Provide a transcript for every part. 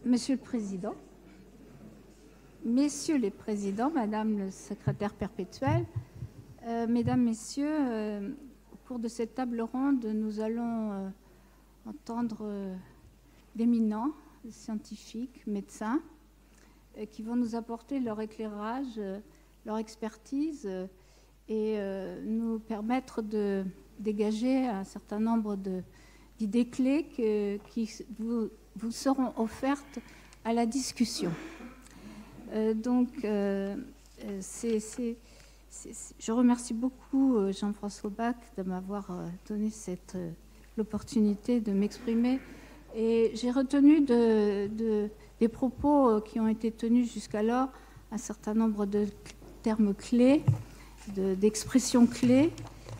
Monsieur le Président, Messieurs les Présidents, Madame le Secrétaire perpétuel, Mesdames, Messieurs, au cours de cette table ronde, nous allons entendre d'éminents scientifiques, médecins, qui vont nous apporter leur éclairage, leur expertise et nous permettre de dégager un certain nombre d'idées clés qui vous seront offertes à la discussion. Je remercie beaucoup Jean-François Bach de m'avoir donné l'opportunité de m'exprimer. Et j'ai retenu des propos qui ont été tenus jusqu'alors un certain nombre de termes clés, d'expressions clés.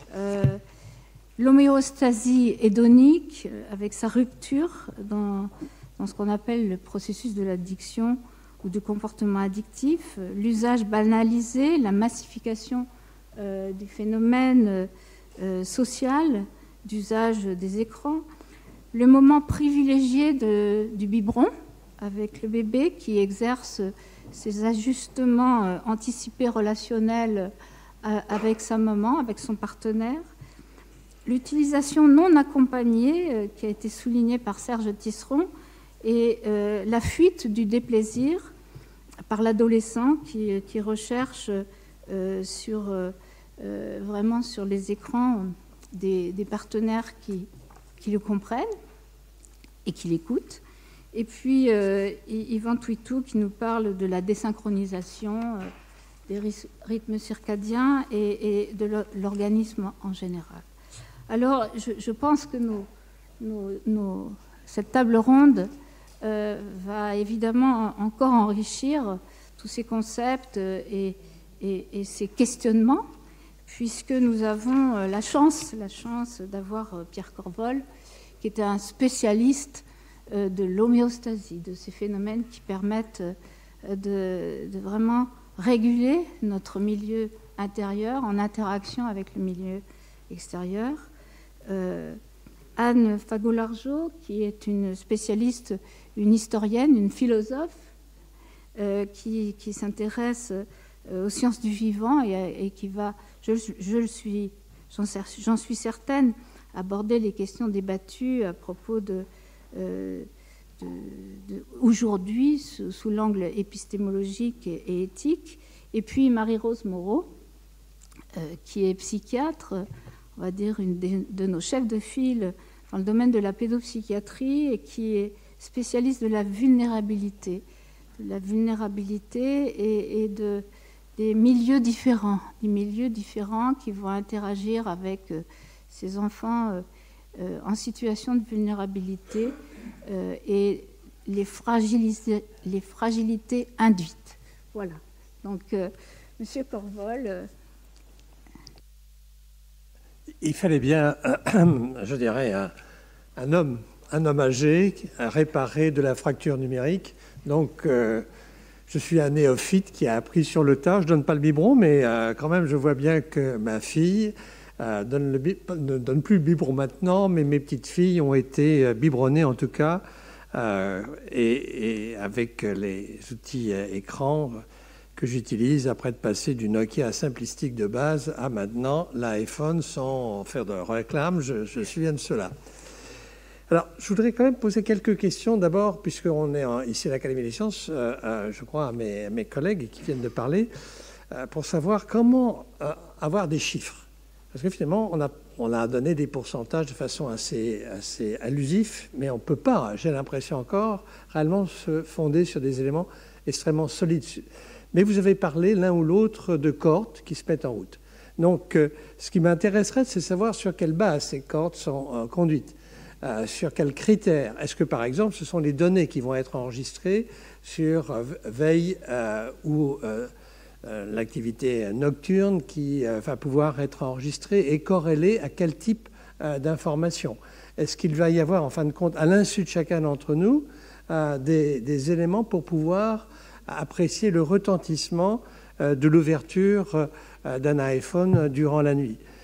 L'homéostasie hédonique, avec sa rupture dans ce qu'on appelle le processus de l'addiction ou du comportement addictif, l'usage banalisé, la massification des phénomènes sociaux d'usage des écrans, le moment privilégié du biberon avec le bébé qui exerce ses ajustements anticipés relationnels avec sa maman, avec son partenaire, l'utilisation non accompagnée qui a été soulignée par Serge Tisseron et la fuite du déplaisir par l'adolescent qui recherche vraiment sur les écrans des partenaires qui le comprennent et qui l'écoutent. Et puis Yvan Twitou qui nous parle de la désynchronisation des rythmes circadiens et de l'organisme en général. Alors, je pense que cette table ronde va évidemment encore enrichir tous ces concepts et ces questionnements, puisque nous avons la chance d'avoir Pierre Corvol, qui était un spécialiste de l'homéostasie, de ces phénomènes qui permettent de vraiment réguler notre milieu intérieur en interaction avec le milieu extérieur. Anne Fagot-Largeau, qui est une spécialiste, une historienne, une philosophe, qui s'intéresse aux sciences du vivant et qui va, j'en suis certaine, aborder les questions débattues à propos aujourd'hui sous l'angle épistémologique et éthique. Et puis Marie-Rose Moreau, qui est psychiatre, on va dire une de nos chefs de file dans le domaine de la pédopsychiatrie et qui est spécialiste de la vulnérabilité et des milieux différents, qui vont interagir avec ces enfants en situation de vulnérabilité et les fragilités induites. Voilà. Donc, Monsieur Corvol. Il fallait bien, je dirais, un homme âgé à réparer de la fracture numérique. Donc, je suis un néophyte qui a appris sur le tas. Je ne donne pas le biberon, mais quand même, je vois bien que ma fille ne donne plus le biberon maintenant, mais mes petites filles ont été biberonnées en tout cas, et avec les outils écran que j'utilise après de passer du Nokia simplistique de base à maintenant l'iPhone sans faire de réclame. Je suis de cela. Alors, je voudrais quand même poser quelques questions. D'abord, puisqu'on est ici à l'Académie des sciences, je crois à mes collègues qui viennent de parler, pour savoir comment avoir des chiffres. Parce que finalement, on a donné des pourcentages de façon assez allusive, mais on ne peut pas, j'ai l'impression encore, réellement se fonder sur des éléments extrêmement solides. Mais vous avez parlé l'un ou l'autre de cohortes qui se mettent en route. Donc, ce qui m'intéresserait, c'est de savoir sur quelle base ces cohortes sont conduites, sur quels critères. Est-ce que, par exemple, ce sont les données qui vont être enregistrées sur veille ou l'activité nocturne qui va pouvoir être enregistrée et corrélée à quel type d'information? Est-ce qu'il va y avoir, en fin de compte, à l'insu de chacun d'entre nous, des éléments pour pouvoir apprécier le retentissement de l'ouverture d'un iPhone durant la nuit?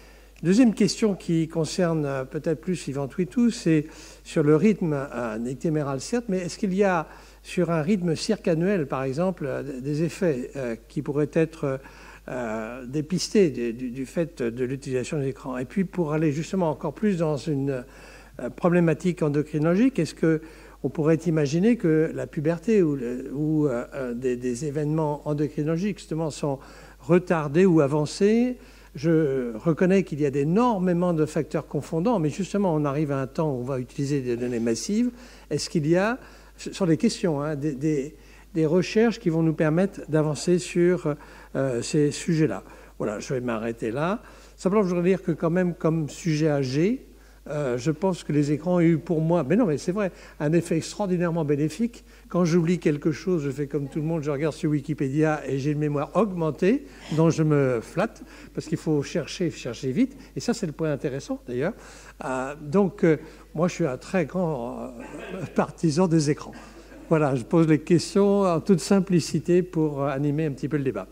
Deuxième question qui concerne peut-être plus Yvan Twitou, c'est sur le rythme nictéméral, certes, mais est-ce qu'il y a sur un rythme circannuel, par exemple, des effets qui pourraient être dépistés du fait de l'utilisation des écrans? Et puis, pour aller justement encore plus dans une problématique endocrinologique, est-ce qu'on pourrait imaginer que la puberté ou des événements endocrinologiques, justement, sont retardés ou avancés? Je reconnais qu'il y a énormément de facteurs confondants, mais justement, on arrive à un temps où on va utiliser des données massives. Est-ce qu'il y a, sur les questions, hein, des recherches qui vont nous permettre d'avancer sur ces sujets-là? Voilà, je vais m'arrêter là. Simplement, je voudrais dire que quand même, comme sujet âgé, je pense que les écrans ont eu pour moi, mais non, mais c'est vrai, un effet extraordinairement bénéfique. Quand j'oublie quelque chose, je fais comme tout le monde, je regarde sur Wikipédia et j'ai une mémoire augmentée, dont je me flatte, parce qu'il faut chercher vite. Et ça, c'est le point intéressant, d'ailleurs. Donc, moi, je suis un très grand partisan des écrans. Voilà, je pose les questions en toute simplicité pour animer un petit peu le débat.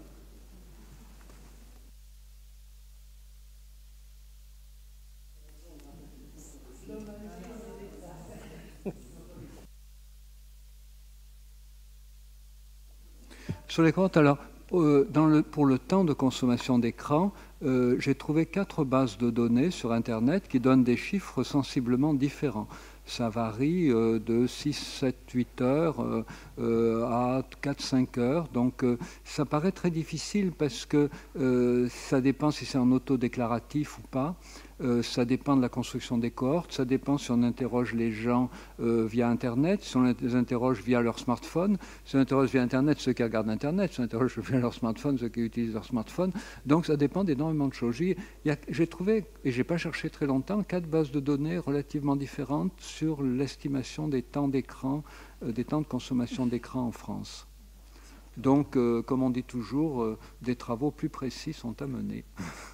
Sur l'écran, alors, pour le temps de consommation d'écran, j'ai trouvé 4 bases de données sur Internet qui donnent des chiffres sensiblement différents. Ça varie de 6, 7, 8 heures à 4, 5 heures. Donc, ça paraît très difficile parce que ça dépend si c'est en autodéclaratif ou pas. Ça dépend de la construction des cohortes, ça dépend si on interroge les gens via Internet, si on les interroge via leur smartphone, si on interroge via Internet ceux qui regardent Internet, si on interroge via leur smartphone ceux qui utilisent leur smartphone. Donc ça dépend d'énormément de choses. J'ai trouvé, et je n'ai pas cherché très longtemps, 4 bases de données relativement différentes sur l'estimation des temps d'écran, des temps de consommation d'écran en France. Donc, comme on dit toujours, des travaux plus précis sont à mener.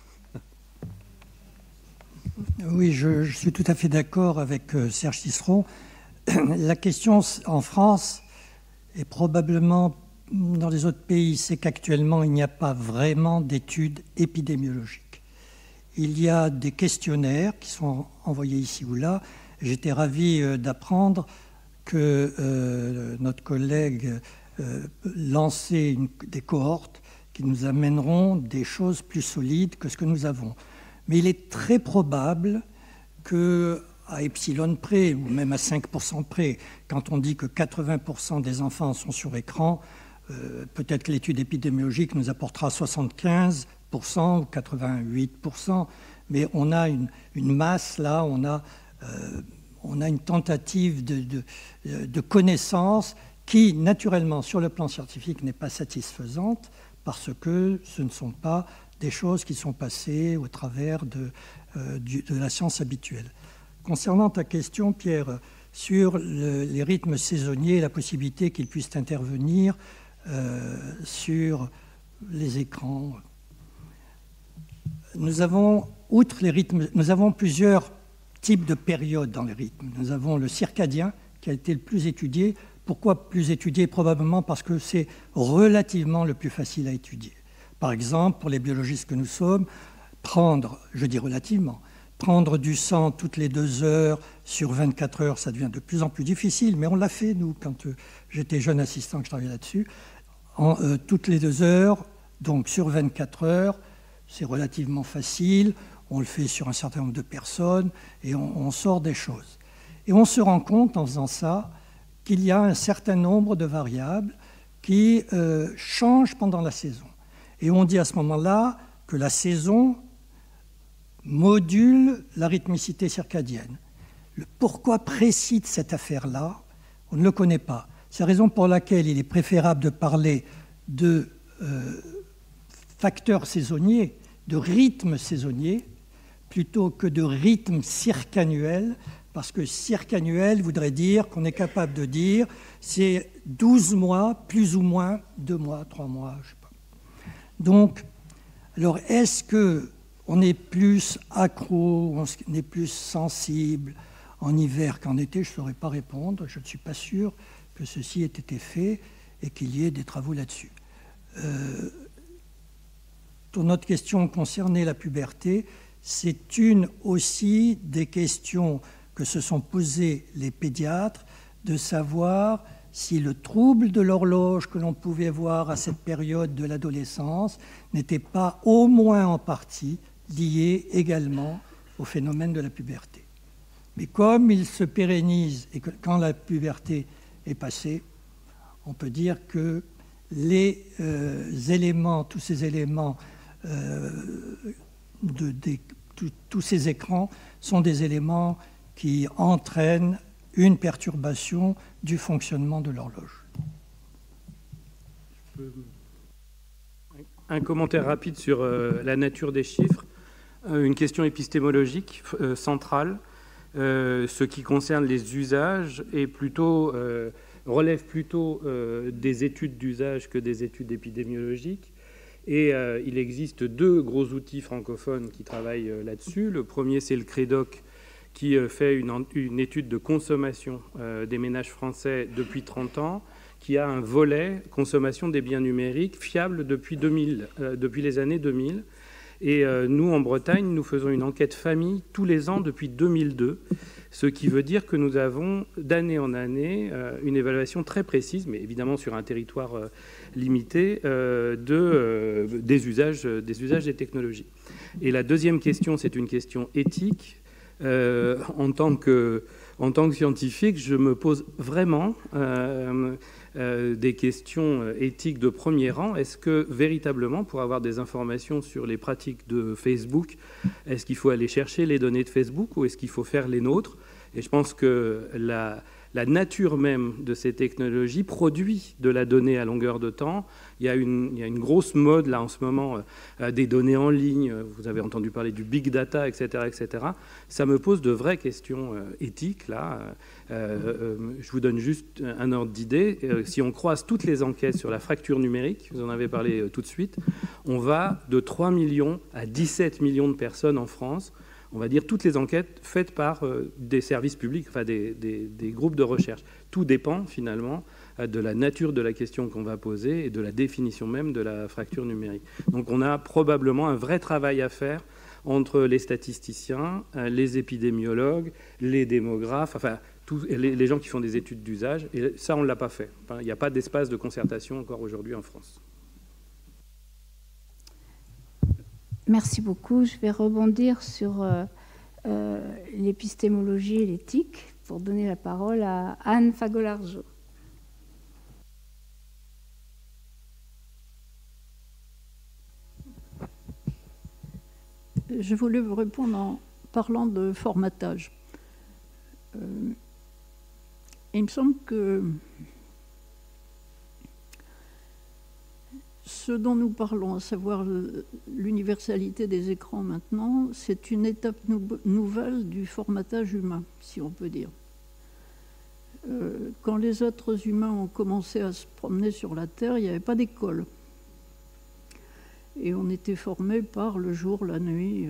Oui, je suis tout à fait d'accord avec Serge Tisseron. La question en France, et probablement dans les autres pays, c'est qu'actuellement, il n'y a pas vraiment d'études épidémiologiques. Il y a des questionnaires qui sont envoyés ici ou là. J'étais ravi d'apprendre que notre collègue lançait des cohortes qui nous amèneront des choses plus solides que ce que nous avons. Mais il est très probable qu'à epsilon près, ou même à 5% près, quand on dit que 80% des enfants sont sur écran, peut-être que l'étude épidémiologique nous apportera 75% ou 88%, mais on a une masse là, on a une tentative de connaissance qui, naturellement, sur le plan scientifique, n'est pas satisfaisante parce que ce ne sont pas des choses qui sont passées au travers de la science habituelle. Concernant ta question, Pierre, sur les rythmes saisonniers et la possibilité qu'ils puissent intervenir sur les écrans, nous avons, outre les rythmes, nous avons plusieurs types de périodes dans les rythmes. Nous avons le circadien qui a été le plus étudié. Pourquoi plus étudié? Probablement parce que c'est relativement le plus facile à étudier. Par exemple, pour les biologistes que nous sommes, prendre du sang toutes les 2 heures sur 24 heures, ça devient de plus en plus difficile, mais on l'a fait, nous, quand j'étais jeune assistant, que je travaillais là-dessus. Toutes les 2 heures, donc sur 24 heures, c'est relativement facile, on le fait sur un certain nombre de personnes, et on sort des choses. Et on se rend compte, en faisant ça, qu'il y a un certain nombre de variables qui changent pendant la saison. Et on dit à ce moment-là que la saison module la rythmicité circadienne. Le pourquoi précis de cette affaire-là, on ne le connaît pas. C'est la raison pour laquelle il est préférable de parler de facteurs saisonniers, de rythmes saisonniers, plutôt que de rythme circannuel, parce que circannuel voudrait dire qu'on est capable de dire c'est 12 mois, plus ou moins 2 mois, 3 mois, je ne sais pas. Donc, alors est-ce qu'on est plus accro, on est plus sensible en hiver qu'en été? Je ne saurais pas répondre, je ne suis pas sûr que ceci ait été fait et qu'il y ait des travaux là-dessus. Ton autre question concernait la puberté. c'est une aussi des questions que se sont posées les pédiatres, de savoir si le trouble de l'horloge que l'on pouvait voir à cette période de l'adolescence n'était pas au moins en partie lié également au phénomène de la puberté. Mais comme il se pérennise et que quand la puberté est passée, on peut dire que les éléments, tous ces éléments, tous ces écrans sont des éléments qui entraînent une perturbation du fonctionnement de l'horloge. Un commentaire rapide sur la nature des chiffres. Une question épistémologique centrale. Ce qui concerne les usages relève plutôt des études d'usage que des études épidémiologiques. Et il existe 2 gros outils francophones qui travaillent là-dessus. Le premier, c'est le CREDOC, qui fait une étude de consommation des ménages français depuis 30 ans, qui a un volet consommation des biens numériques fiable depuis les années 2000. Et nous, en Bretagne, nous faisons une enquête famille tous les ans depuis 2002, ce qui veut dire que nous avons d'année en année une évaluation très précise, mais évidemment sur un territoire limité, des usages des technologies. Et la deuxième question, c'est une question éthique. En tant que scientifique, je me pose vraiment des questions éthiques de premier rang. Est-ce que véritablement, pour avoir des informations sur les pratiques de Facebook, est-ce qu'il faut aller chercher les données de Facebook ou est-ce qu'il faut faire les nôtres? Et je pense que la nature même de ces technologies produit de la donnée à longueur de temps. Il y a une grosse mode là en ce moment des données en ligne. Vous avez entendu parler du big data, etc., etc. Ça me pose de vraies questions éthiques là. Je vous donne juste un ordre d'idée. Si on croise toutes les enquêtes sur la fracture numérique, vous en avez parlé tout de suite, on va de 3 millions à 17 millions de personnes en France. On va dire toutes les enquêtes faites par des services publics, enfin des groupes de recherche. Tout dépend finalement de la nature de la question qu'on va poser et de la définition même de la fracture numérique. Donc on a probablement un vrai travail à faire entre les statisticiens, les épidémiologues, les démographes, enfin tous les gens qui font des études d'usage. Et ça, on ne l'a pas fait. Enfin, il n'y a pas d'espace de concertation encore aujourd'hui en France. Merci beaucoup. Je vais rebondir sur l'épistémologie et l'éthique pour donner la parole à Anne Fagolargeau. Je voulais vous répondre en parlant de formatage. Il me semble que ce dont nous parlons, à savoir l'universalité des écrans maintenant, c'est une étape nouvelle du formatage humain, si on peut dire. Quand les êtres humains ont commencé à se promener sur la Terre, il n'y avait pas d'école. Et on était formé par le jour, la nuit.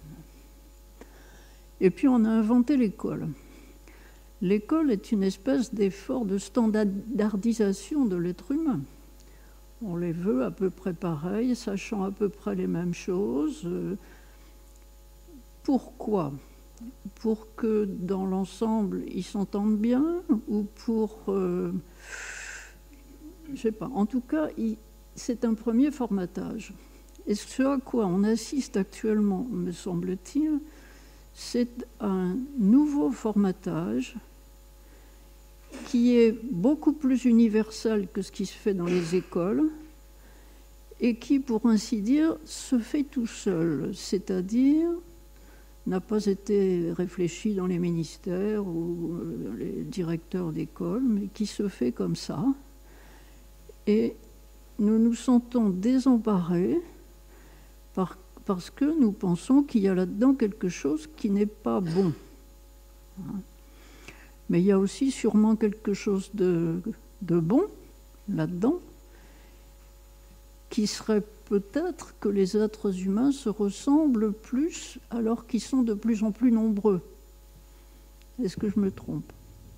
Et puis on a inventé l'école. L'école est une espèce d'effort de standardisation de l'être humain. On les veut à peu près pareils, sachant à peu près les mêmes choses. Pourquoi? Pour que dans l'ensemble, ils s'entendent bien ou pour... je ne sais pas. En tout cas, c'est un premier formatage. Et ce à quoi on assiste actuellement, me semble-t-il, c'est un nouveau formatage qui est beaucoup plus universel que ce qui se fait dans les écoles et qui, pour ainsi dire, se fait tout seul, c'est-à-dire n'a pas été réfléchi dans les ministères ou les directeurs d'école, mais qui se fait comme ça. Et nous nous sentons désemparés parce que nous pensons qu'il y a là-dedans quelque chose qui n'est pas bon. Mais il y a aussi sûrement quelque chose de bon là-dedans, qui serait peut-être que les êtres humains se ressemblent plus alors qu'ils sont de plus en plus nombreux. Est-ce que je me trompe?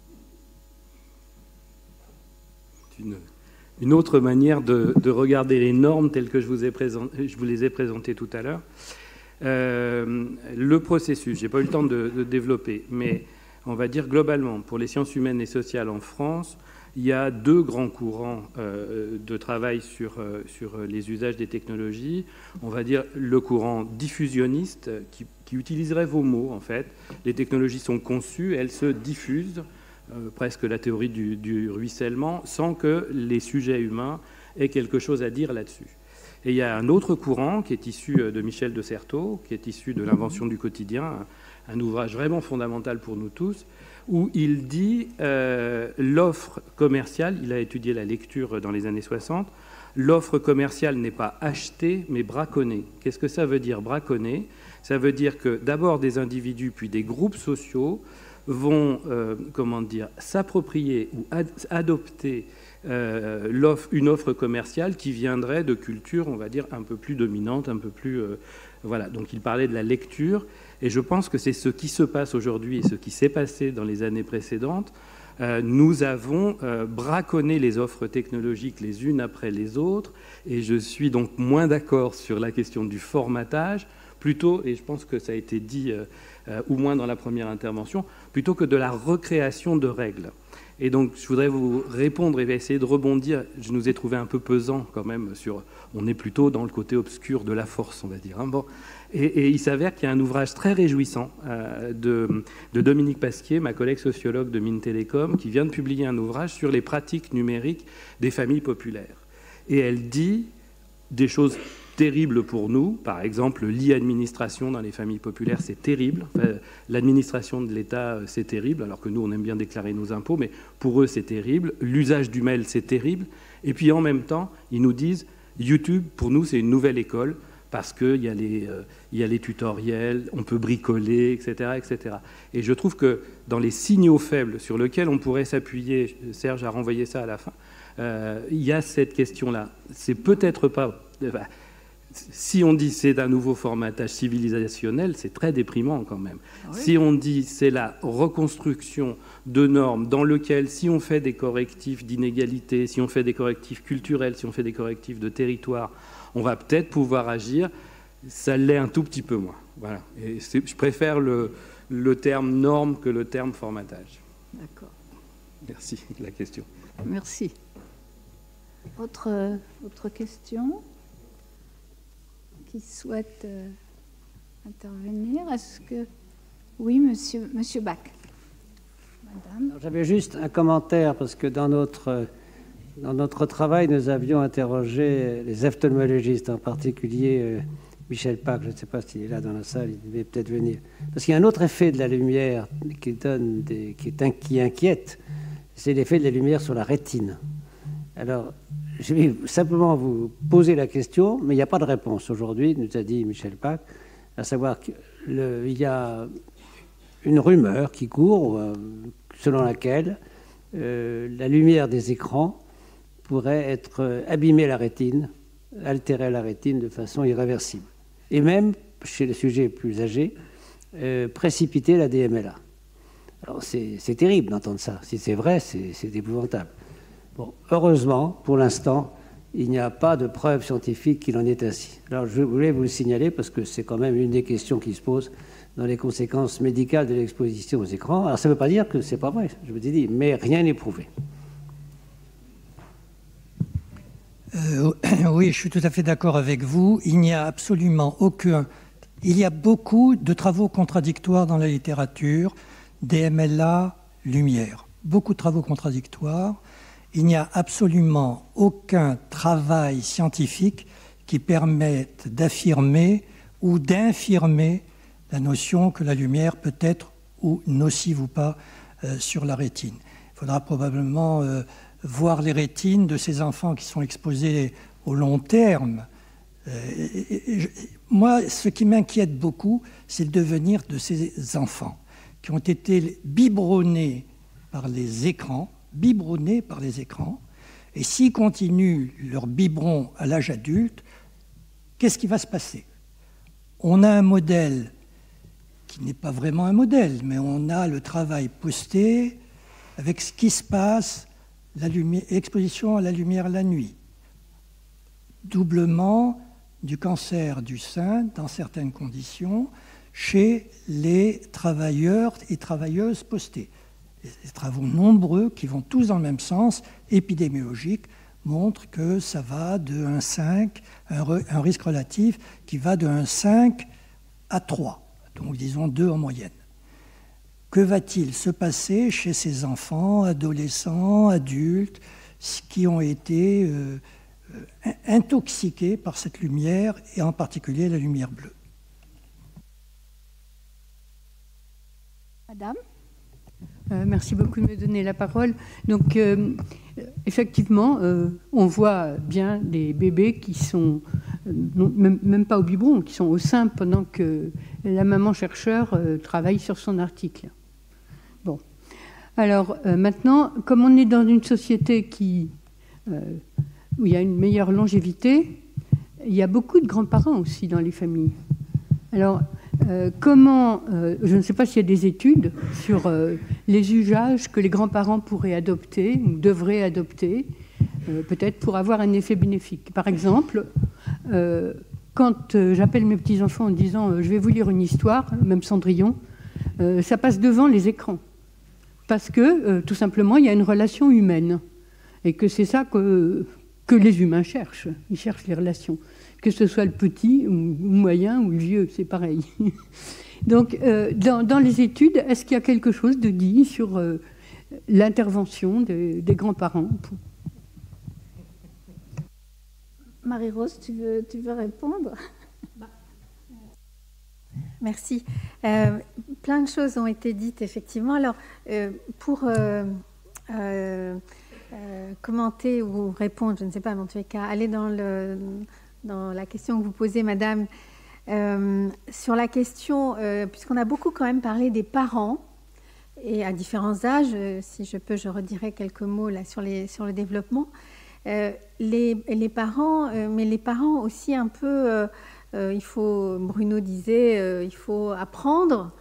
Une autre manière de regarder les normes telles que je vous les ai présentées tout à l'heure. Le processus, je n'ai pas eu le temps de développer, mais on va dire globalement, pour les sciences humaines et sociales en France, il y a 2 grands courants de travail sur les usages des technologies. On va dire le courant diffusionniste qui utiliserait vos mots, en fait. Les technologies sont conçues, elles se diffusent, presque la théorie du ruissellement, sans que les sujets humains aient quelque chose à dire là-dessus. Et il y a un autre courant qui est issu de Michel de Certeau, qui est issu de l'Invention du quotidien, un ouvrage vraiment fondamental pour nous tous, où il dit l'offre commerciale, il a étudié la lecture dans les années 60, l'offre commerciale n'est pas achetée, mais braconnée. Qu'est-ce que ça veut dire, braconner? Ça veut dire que d'abord des individus, puis des groupes sociaux vont s'approprier ou adopter une offre commerciale qui viendrait de cultures, on va dire, un peu plus dominantes, un peu plus... voilà, donc il parlait de la lecture, et je pense que c'est ce qui se passe aujourd'hui et ce qui s'est passé dans les années précédentes. Nous avons braconné les offres technologiques les unes après les autres, et je suis donc moins d'accord sur la question du formatage, plutôt, et je pense que ça a été dit au moins dans la première intervention, plutôt que de la recréation de règles. Et donc, je voudrais vous répondre et essayer de rebondir. Je nous ai trouvé un peu pesant quand même sur... On est plutôt dans le côté obscur de la force, on va dire. Hein. Bon. Et il s'avère qu'il y a un ouvrage très réjouissant de Dominique Pasquier, ma collègue sociologue de Mines Télécom, qui vient de publier un ouvrage sur les pratiques numériques des familles populaires. Et elle dit des choses terribles pour nous. Par exemple, l'e-administration dans les familles populaires, c'est terrible. Enfin, l'administration de l'État, c'est terrible, alors que nous, on aime bien déclarer nos impôts, mais pour eux, c'est terrible. L'usage du mail, c'est terrible. Et puis, en même temps, ils nous disent, YouTube, pour nous, c'est une nouvelle école, parce qu'il y a les tutoriels, on peut bricoler, etc., etc. Et je trouve que dans les signaux faibles sur lesquels on pourrait s'appuyer, Serge a renvoyé ça à la fin, il y a cette question-là. C'est peut-être pas... Si on dit c'est un nouveau formatage civilisationnel, c'est très déprimant quand même. Oui. Si on dit c'est la reconstruction de normes dans lequel, si on fait des correctifs d'inégalité, si on fait des correctifs culturels, si on fait des correctifs de territoire, on va peut-être pouvoir agir, ça l'est un tout petit peu moins. Voilà. Et je préfère le terme norme que le terme formatage. D'accord. Merci de la question. Merci. Autre question ? Qui souhaite intervenir? Est-ce que... Oui, monsieur Bach. Madame. J'avais juste un commentaire, parce que dans notre travail, nous avions interrogé les ophtalmologistes, en particulier Michel Pack, je ne sais pas s'il est là dans la salle, il devait peut-être venir. Parce qu'il y a un autre effet de la lumière qui inquiète, c'est l'effet de la lumière sur la rétine. Alors, je vais simplement vous poser la question, mais il n'y a pas de réponse aujourd'hui, nous a dit Michel Pack, à savoir qu'il y a une rumeur qui court selon laquelle la lumière des écrans pourrait abîmer la rétine, altérer la rétine de façon irréversible. Et même, chez les sujets plus âgés, précipiter la DMLA. Alors c'est terrible d'entendre ça. Si c'est vrai, c'est épouvantable. Bon, heureusement, pour l'instant, il n'y a pas de preuve scientifique qu'il en est ainsi. Alors, je voulais vous le signaler parce que c'est quand même une des questions qui se posent dans les conséquences médicales de l'exposition aux écrans. Alors, ça ne veut pas dire que ce n'est pas vrai, je vous ai dit, mais rien n'est prouvé. Oui, je suis tout à fait d'accord avec vous. Il n'y a absolument aucun... Il y a beaucoup de travaux contradictoires dans la littérature, DMLA, lumière. Beaucoup de travaux contradictoires. Il n'y a absolument aucun travail scientifique qui permette d'affirmer ou d'infirmer la notion que la lumière peut être ou nocive ou pas sur la rétine. Il faudra probablement voir les rétines de ces enfants qui sont exposés au long terme. Moi, ce qui m'inquiète beaucoup, c'est le devenir de ces enfants qui ont été biberonnés par les écrans, et s'ils continuent leur biberon à l'âge adulte, qu'est-ce qui va se passer? On a un modèle qui n'est pas vraiment un modèle, mais on a le travail posté avec ce qui se passe, exposition à la lumière la nuit, doublement du cancer du sein, dans certaines conditions, chez les travailleurs et travailleuses postées. Des travaux nombreux qui vont tous dans le même sens, épidémiologique, montrent que ça va de 1,5, un risque relatif qui va de 1,5 à 3, donc disons 2 en moyenne. Que va-t-il se passer chez ces enfants, adolescents, adultes, qui ont été intoxiqués par cette lumière, et en particulier la lumière bleue? Madame ? Merci beaucoup de me donner la parole. Donc, effectivement, on voit bien des bébés qui sont, même pas au biberon, qui sont au sein pendant que la maman chercheur travaille sur son article. Bon. Alors, maintenant, comme on est dans une société où il y a une meilleure longévité, il y a beaucoup de grands-parents aussi dans les familles. Alors, je ne sais pas s'il y a des études sur les usages que les grands-parents pourraient adopter ou devraient adopter, peut-être pour avoir un effet bénéfique. Par exemple, quand j'appelle mes petits-enfants en disant « je vais vous lire une histoire », même Cendrillon, ça passe devant les écrans. Parce que, tout simplement, il y a une relation humaine. Et que c'est ça que les humains cherchent. Ils cherchent les relations. Que ce soit le petit, ou moyen, ou le vieux, c'est pareil. Donc, dans les études, est-ce qu'il y a quelque chose de dit sur l'intervention des grands-parents? Marie-Rose, tu veux répondre? Merci. Plein de choses ont été dites, effectivement. Alors, pour commenter ou répondre, je ne sais pas, mais en tous les cas, aller dans la question que vous posez, madame, sur la question, puisqu'on a beaucoup quand même parlé des parents, et à différents âges, si je peux, je redirai quelques mots là sur le développement. Les parents, mais les parents aussi un peu, Bruno disait, il faut apprendre,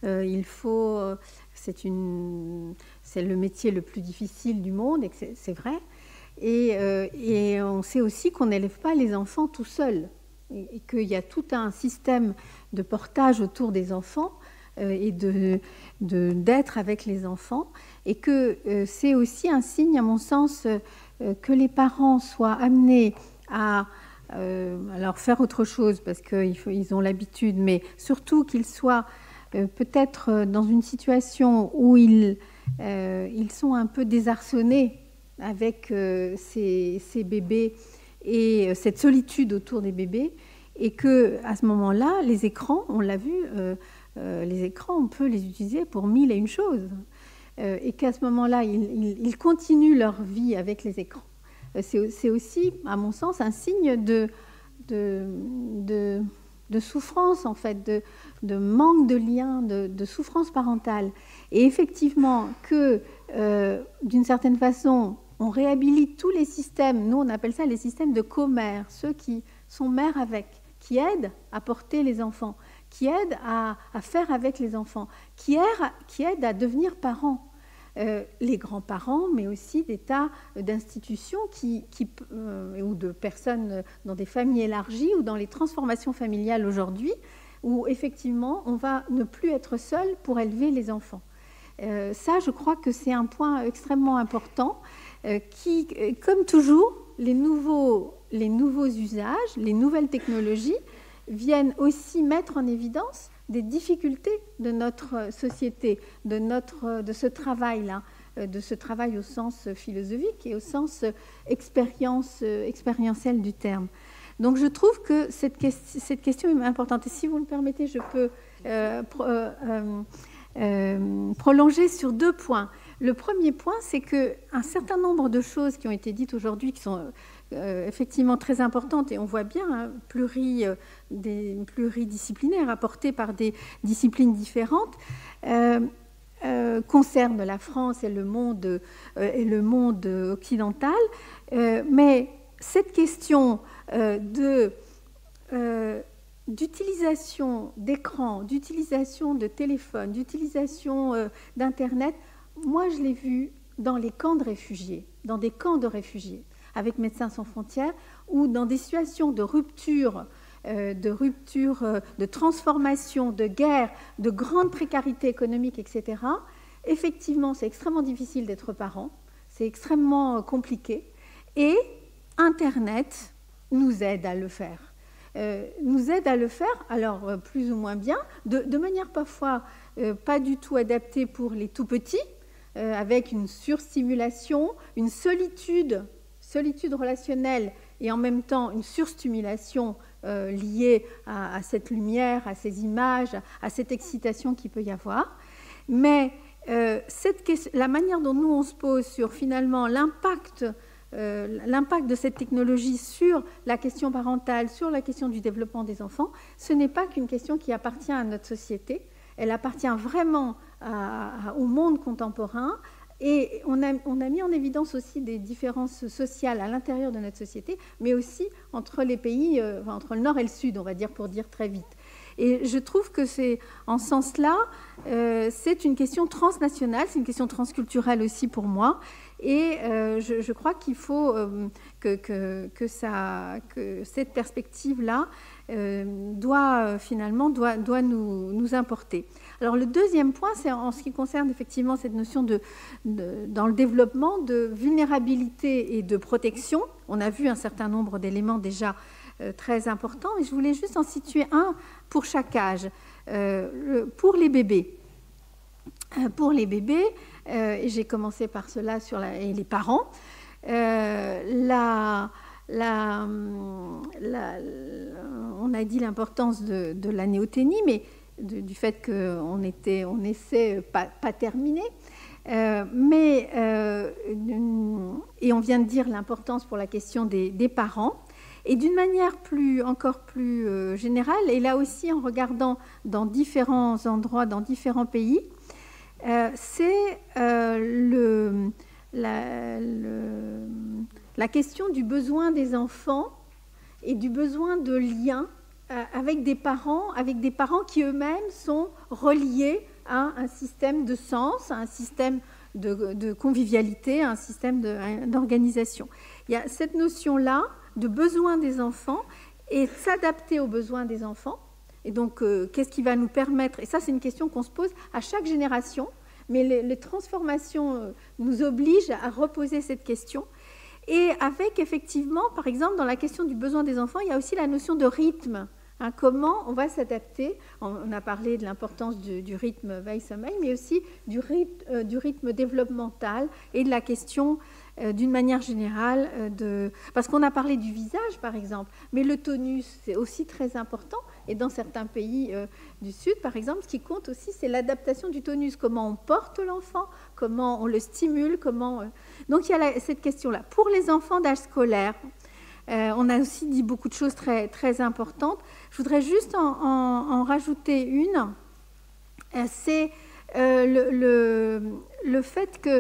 c'est le métier le plus difficile du monde, et c'est vrai. Et on sait aussi qu'on n'élève pas les enfants tout seuls, et qu'il y a tout un système de portage autour des enfants et d'être avec les enfants, et que c'est aussi un signe, à mon sens, que les parents soient amenés à alors faire autre chose, parce qu'ils ont l'habitude, mais surtout qu'ils soient peut-être dans une situation où ils sont un peu désarçonnés avec ces bébés et cette solitude autour des bébés, et qu'à ce moment-là, les écrans, on l'a vu, les écrans, on peut les utiliser pour 1001 choses, et qu'à ce moment-là, ils continuent leur vie avec les écrans. C'est aussi, à mon sens, un signe de souffrance, en fait, de manque de lien, de souffrance parentale. Et effectivement, que d'une certaine façon, on réhabilite tous les systèmes, nous on appelle ça les systèmes de commères, ceux qui sont mères avec, qui aident à porter les enfants, qui aident à faire avec les enfants, qui aident à devenir parents. Les grands-parents, mais aussi des tas d'institutions ou de personnes dans des familles élargies ou dans les transformations familiales aujourd'hui, où effectivement on va ne plus être seul pour élever les enfants. Ça, je crois que c'est un point extrêmement important qui, comme toujours, les nouveaux usages, les nouvelles technologies viennent aussi mettre en évidence des difficultés de notre société, de ce travail-là, de ce travail au sens philosophique et au sens expérientiel du terme. Donc je trouve que cette question est importante. Et si vous me permettez, je peux prolonger sur 2 points. Le premier point, c'est qu'un certain nombre de choses qui ont été dites aujourd'hui, qui sont effectivement très importantes, et on voit bien pluridisciplinaires apportées par des disciplines différentes, concernent la France et le monde occidental. Mais cette question d'utilisation d'écran, d'utilisation de téléphone, d'utilisation d'Internet, moi je l'ai vu dans les camps de réfugiés, dans des camps de réfugiés. avec Médecins sans frontières, où dans des situations de rupture, de transformation, de guerre, de grande précarité économique, etc., effectivement, c'est extrêmement difficile d'être parent, c'est extrêmement compliqué, et Internet nous aide à le faire. Alors plus ou moins bien, de manière parfois pas du tout adaptée pour les tout petits, avec une surstimulation, une solitude relationnelle et en même temps une surstimulation liée à cette lumière, à ces images, à cette excitation qu'il peut y avoir. Mais la manière dont nous on se pose sur finalement l'impact de cette technologie sur la question parentale, sur la question du développement des enfants, ce n'est pas qu'une question qui appartient à notre société, elle appartient vraiment au monde contemporain, et on a mis en évidence aussi des différences sociales à l'intérieur de notre société, mais aussi entre les pays, entre le nord et le sud, on va dire, pour dire très vite. Et je trouve que c'est, en ce sens-là, c'est une question transnationale, c'est une question transculturelle aussi pour moi. Et je crois qu'il faut que cette perspective-là doit nous importer. Alors le deuxième point, c'est en ce qui concerne effectivement cette notion dans le développement de vulnérabilité et de protection. On a vu un certain nombre d'éléments déjà très importants, et je voulais juste en situer un pour chaque âge. Pour les bébés. Et j'ai commencé par cela et les parents. On a dit l'importance de la néothénie, mais du fait qu'on essaie pas terminé. Et on vient de dire l'importance pour la question des parents. Et d'une manière encore plus générale, et là aussi en regardant dans différents endroits, dans différents pays, c'est la question du besoin des enfants et du besoin de lien avec des parents qui eux-mêmes sont reliés à un système de sens, à un système de convivialité, à un système d'organisation. Il y a cette notion-là de besoin des enfants et s'adapter aux besoins des enfants. Et donc, qu'est-ce qui va nous permettre, et ça c'est une question qu'on se pose à chaque génération, mais les transformations nous obligent à reposer cette question. Et avec effectivement, par exemple, dans la question du besoin des enfants, il y a aussi la notion de rythme. Comment on va s'adapter. On a parlé de l'importance du rythme veille-sommeil, mais aussi du rythme développemental et de la question, d'une manière générale, parce qu'on a parlé du visage, par exemple, mais le tonus, c'est aussi très important. Et dans certains pays du Sud, par exemple, ce qui compte aussi, c'est l'adaptation du tonus. Comment on porte l'enfant, comment on le stimule, Donc, il y a cette question-là. Pour les enfants d'âge scolaire, on a aussi dit beaucoup de choses très, très importantes. Je voudrais juste en rajouter une. C'est le fait que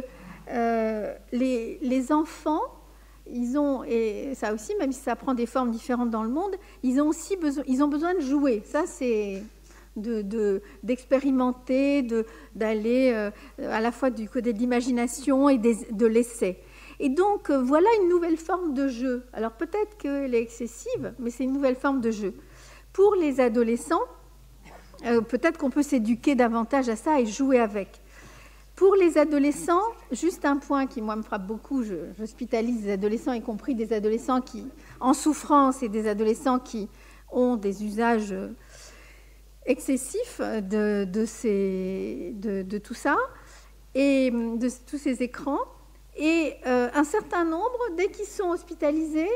les enfants, ils ont, et ça aussi, même si ça prend des formes différentes dans le monde, ils ont besoin de jouer. Ça, c'est d'expérimenter, d'aller à la fois du côté de l'imagination et de l'essai. Et donc, voilà une nouvelle forme de jeu. Alors, peut-être qu'elle est excessive, mais c'est une nouvelle forme de jeu. Pour les adolescents, peut-être qu'on peut s'éduquer davantage à ça et jouer avec. Pour les adolescents, juste un point qui, moi, me frappe beaucoup, j'hospitalise des adolescents, y compris des adolescents qui en souffrance et des adolescents qui ont des usages excessifs de tout ça, et de tous ces écrans. Et un certain nombre, dès qu'ils sont hospitalisés,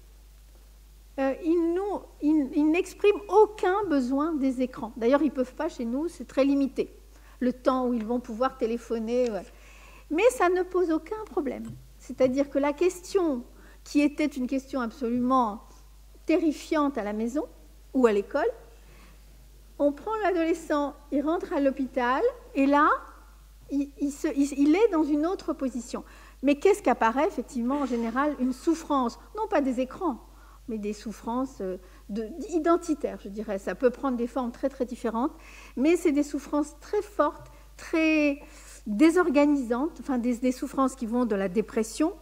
ils n'expriment aucun besoin des écrans. D'ailleurs, ils ne peuvent pas chez nous, c'est très limité, le temps où ils vont pouvoir téléphoner. Ouais. Mais ça ne pose aucun problème. C'est-à-dire que la question, qui était une question absolument terrifiante à la maison ou à l'école, on prend l'adolescent, il rentre à l'hôpital, et là, il est dans une autre position. Mais qu'est-ce qu'apparaît effectivement en général? Une souffrance, non pas des écrans, mais des souffrances identitaires, je dirais. Ça peut prendre des formes très très différentes, mais c'est des souffrances très fortes, très désorganisantes, enfin des souffrances qui vont de la dépression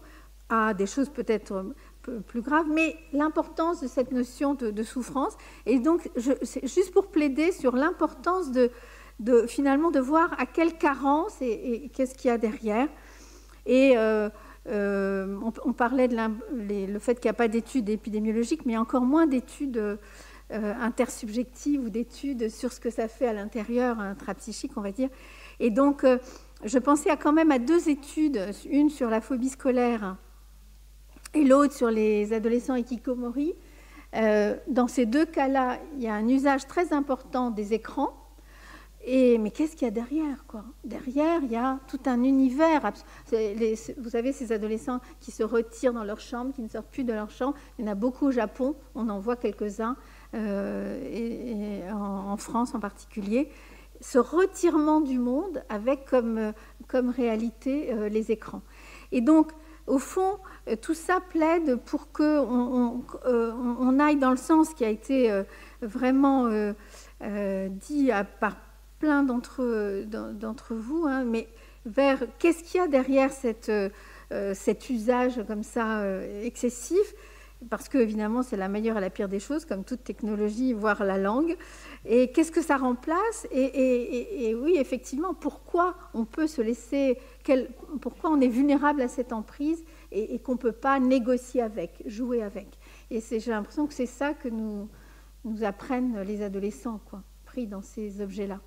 à des choses peut-être plus graves, mais l'importance de cette notion de souffrance. Et donc, c'est juste pour plaider sur l'importance finalement de voir à quelle carence et qu'est-ce qu'il y a derrière. Et on parlait de le fait qu'il n'y a pas d'études épidémiologiques, mais encore moins d'études intersubjectives ou d'études sur ce que ça fait à l'intérieur intrapsychique, on va dire. Et donc, je pensais quand même à 2 études, une sur la phobie scolaire et l'autre sur les adolescents hikikomori. Dans ces 2 cas-là, il y a un usage très important des écrans. Mais qu'est-ce qu'il y a derrière, quoi ? Derrière, il y a tout un univers. Vous avez ces adolescents qui se retirent dans leur chambre, qui ne sortent plus de leur chambre. Il y en a beaucoup au Japon, on en voit quelques-uns, et en France en particulier. Ce retirement du monde avec comme réalité les écrans. Et donc, au fond, tout ça plaide pour qu'on aille dans le sens qui a été vraiment dit par plein d'entre vous, hein, mais vers qu'est-ce qu'il y a derrière cet usage comme ça excessif, parce que évidemment c'est la meilleure et la pire des choses, comme toute technologie, voire la langue, et qu'est-ce que ça remplace, et oui, effectivement, pourquoi on peut se laisser, pourquoi on est vulnérable à cette emprise et qu'on ne peut pas négocier avec, jouer avec. Et j'ai l'impression que c'est ça que nous apprennent les adolescents, quoi, pris dans ces objets-là.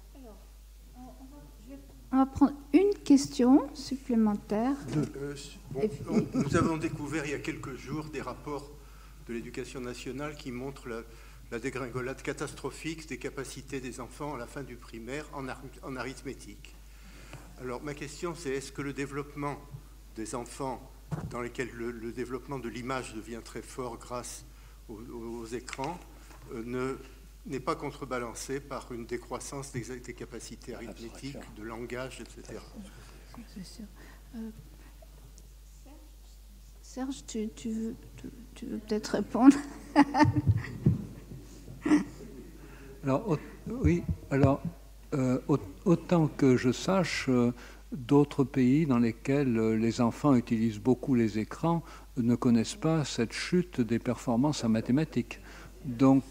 On va prendre une question supplémentaire. Nous avons découvert il y a quelques jours des rapports de l'Éducation nationale qui montrent la dégringolade catastrophique des capacités des enfants à la fin du primaire en arithmétique. Alors ma question c'est, est-ce que le développement des enfants dans lesquels le développement de l'image devient très fort grâce aux écrans n'est pas contrebalancé par une décroissance des capacités arithmétiques, de langage, etc. C'est sûr. Serge, tu veux peut-être répondre? Alors, oui, alors, autant que je sache, d'autres pays dans lesquels les enfants utilisent beaucoup les écrans ne connaissent pas cette chute des performances en mathématiques. Donc,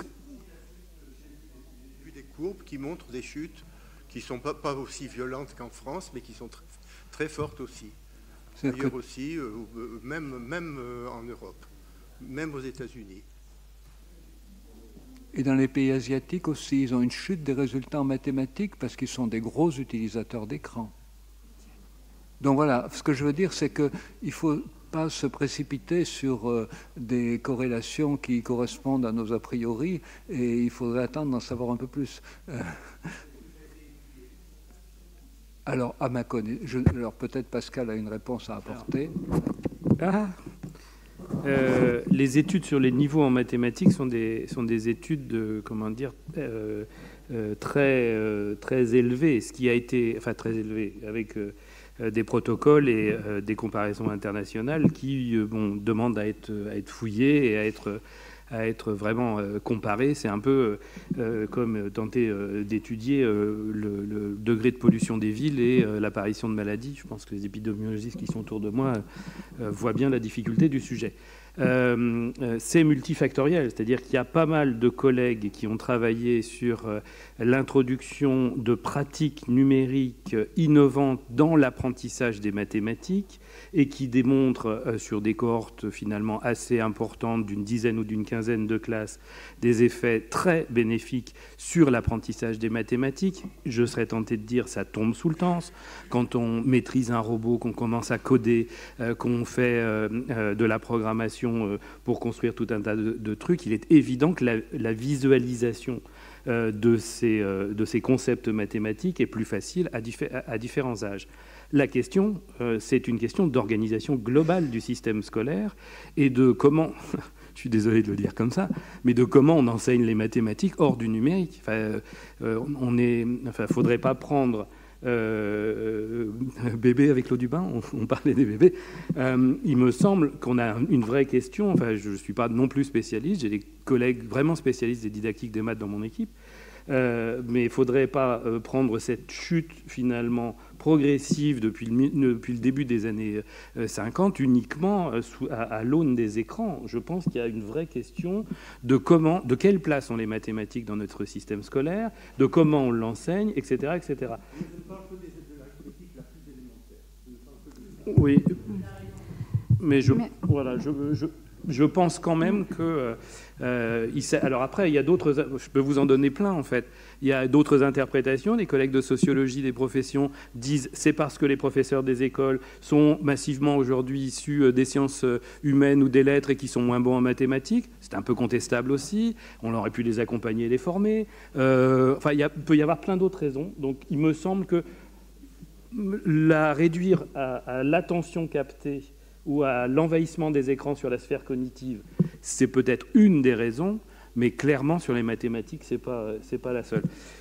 courbes qui montrent des chutes qui ne sont pas aussi violentes qu'en France, mais qui sont très fortes aussi. Ailleurs aussi, même en Europe, même aux États-Unis. Et dans les pays asiatiques aussi, ils ont une chute des résultats en mathématiques parce qu'ils sont des gros utilisateurs d'écran. Donc voilà, ce que je veux dire, c'est qu'il ne faut pas se précipiter sur des corrélations qui correspondent à nos a priori, et il faudrait attendre d'en savoir un peu plus. Alors, à ma connaissance, alors peut-être Pascal a une réponse à apporter. Les études sur les niveaux en mathématiques sont des études de, comment dire, très élevées, ce qui a été, enfin très élevées, avec des protocoles et des comparaisons internationales qui demandent à être fouillés et à être vraiment comparés. C'est un peu comme tenter d'étudier le degré de pollution des villes et l'apparition de maladies. Je pense que les épidémiologistes qui sont autour de moi voient bien la difficulté du sujet. C'est multifactoriel, c'est-à-dire qu'il y a pas mal de collègues qui ont travaillé sur l'introduction de pratiques numériques innovantes dans l'apprentissage des mathématiques et qui démontrent sur des cohortes finalement assez importantes d'une dizaine ou d'une quinzaine de classes des effets très bénéfiques sur l'apprentissage des mathématiques. Je serais tenté de dire ça tombe sous le tense. Quand on maîtrise un robot, qu'on commence à coder, qu'on fait de la programmation pour construire tout un tas de trucs, il est évident que la visualisation de ces concepts mathématiques est plus facile à différents âges. La question, c'est une question d'organisation globale du système scolaire et de comment, je suis désolé de le dire comme ça, mais de comment on enseigne les mathématiques hors du numérique. Faudrait pas prendre bébé avec l'eau du bain, on parlait des bébés. Il me semble qu'on a une vraie question. Enfin, je ne suis pas non plus spécialiste, j'ai des collègues vraiment spécialistes des didactiques des maths dans mon équipe, mais il ne faudrait pas prendre cette chute finalement progressive depuis le début des années 50 uniquement à l'aune des écrans. Je pense qu'il y a une vraie question de quelle place ont les mathématiques dans notre système scolaire, de comment on l'enseigne, etc., etc. Oui, mais je pense quand même que... alors après, il y a d'autres... Je peux vous en donner plein, en fait. Il y a d'autres interprétations. Les collègues de sociologie des professions disent c'est parce que les professeurs des écoles sont massivement aujourd'hui issus des sciences humaines ou des lettres et qui sont moins bons en mathématiques. C'est un peu contestable aussi. On aurait pu les accompagner et les former. Enfin, il peut y avoir plein d'autres raisons. Donc, il me semble que la réduire à l'attention captée ou à l'envahissement des écrans sur la sphère cognitive, c'est peut-être une des raisons, mais clairement sur les mathématiques, c'est pas la seule.